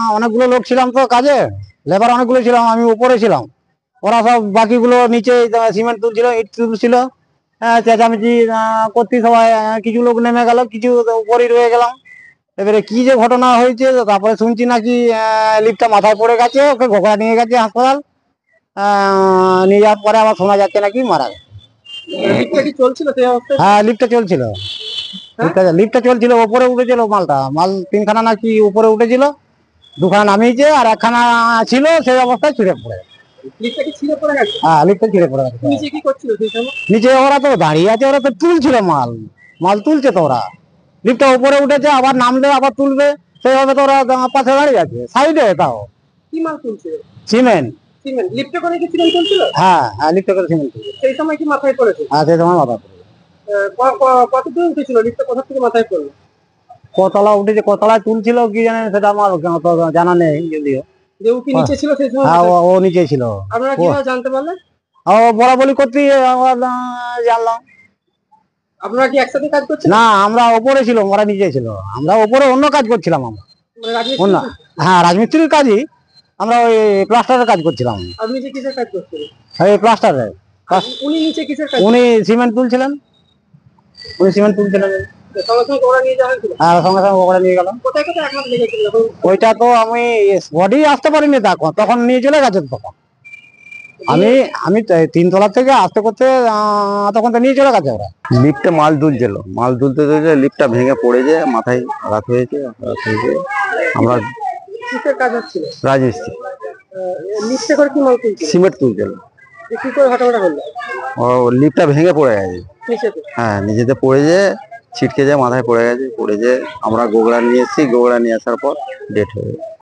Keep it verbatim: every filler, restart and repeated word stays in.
অনেকগুলো লোক ছিলাম তো কাজে, লেবার অনেকগুলো ছিলাম, আমি উপরে ছিলাম। ওরা সব বাকিগুলো নিচে সিমেন্ট তুলছিল, ইট তুলছিল, হ্যাঁ, চেঁচামেচি আহ, করতে সবাই, আহ, কিছু লোক নেমে গেল, কিছু উপরেই রয়ে গেলাম। এবারে কি যে ঘটনা হয়েছে, তারপরে শুনছি নাকি লিফটটা মাথায় পড়ে গেছে, ওকে ঘোগড়া নিয়ে গেছে হাসপাতাল। আহ, নিয়ে যাওয়ার পরে আবার শোনা যাচ্ছে নাকি মারা গেছে। লিফটটা কি চলছিল সেই অবস্থায়? হ্যাঁ, লিফটটা চলছিল, লিফটটা লিফটটা চলছিল, ওপরে উঠেছিল মালটা, মাল তিনখানা নাকি উপরে উঠেছিল, দুখানা নামিয়েছে আর একখানা ছিল সেই অবস্থায় ছিঁড়ে পড়ে গেছে। লিফটটা কি ছিঁড়ে পড়ে গেছে? হ্যাঁ, লিফটটা ছিঁড়ে পড়ে গেছে। নিচে কি করছিল সেই সময়? নিচে ওরা তো দাঁড়িয়ে আছে, ওরা তো তুলছিল মাল, মাল তুলছে তো ওরা। লিফটটা উপরে উঠেছে, আবার নামলে আবার তুলবে, সেইভাবে তো ওরা পাশে দাঁড়িয়ে আছে সাইডে। তাও কি মাল তুলছে? সিমেন্ট। সিমেন্ট। লিফটে করে কি সিমেন্ট তুলছিল? হ্যাঁ হ্যাঁ, লিফটে করে সিমেন্ট তুলছে। সেই সময় কি মাথায় পড়েছে? হ্যাঁ, সেই সময় মাথা পড়ে। আহ, ক- ক- কত দূর উঠেছিল লিফটটা, কোথা থেকে মাথায় পড়লো? কতলা উঠেছে, কতলা তুলছিল কি জানেন, সেটা আমার অত জানা নেই যদিও। যে ও কি নিচে ছিল সেই সময়? হ্যাঁ, ও ও নিচে ছিল। আপনারা কিভাবে জানতে পারলেন? ও বলা বলি করতে আমরা আহ, জানলাম। আপনারা কি একসাথে কাজ করছেন? না, আমরা ওপরে ছিলাম, ওরা নিচে ছিল। আমরা ওপরে অন্য কাজ করছিলাম আমরা, মানে রাজমিস্ত্রি? অন্য, হ্যাঁ, রাজমিস্ত্রির কাজই। আমরা ওই প্লাস্টারের কাজ করছিলাম। আপনি যে কিসের কাজ করছেন? এই প্লাস্টারের। উনি নিচে কিসের কাজ? উনি সিমেন্ট তুলছিলেন, উনি সিমেন্ট তুলছিলেন। সঙ্গে সঙ্গে ওরা নিয়ে যাওয়া হয়েছিল? আর সঙ্গে সঙ্গে ওখানে নিয়ে গেলাম। কোথায় কোথায় আঘাত লেগেছিল যখন? ওইটা তো আমি বডি আসতে পারিনি, তখন তখন নিয়ে চলে গেছে তখন। আমি আমি তে- তিনতলা থেকে আসতে করতে আহ, তখন তো নিয়ে চলে গেছে ওরা। লিফটে মাল তুলছিল, মাল তুলতে তুলতে লিফটটা ভেঙে পড়ে যায়, মাথায় আঘাত হয়েছে। আঘাত হয়েছে আমরা কিসের কাজ হচ্ছিল? রাজমিস্ত্রি, লিফটে করে কি মাল তুলছিল? সিমেন্ট তুলছিল। যে কি করে ঘটনাটা হলো? ও লিফটটা ভেঙে পড়ে গেছে। নিচেতে? হ্যাঁ, নিজেতে পড়ে যেয়ে ছিটকে যায়, মাথায় পড়ে গেছে, পড়ে যেয়ে আমরা গোগড়া নিয়ে এসেছি, গোগড়া নিয়ে আসার পর ডেট হয়ে গেছে।